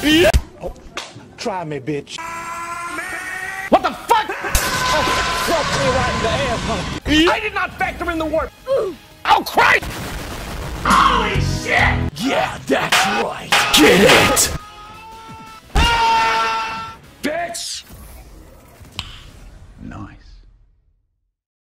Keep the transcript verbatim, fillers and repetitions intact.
Yeah. Oh, try me, bitch. What the fuck? Oh, fuck me right in the ass, huh? Yeah. I did not factor in the warp. Oh, Christ! Holy shit! Yeah, that's right. Get it!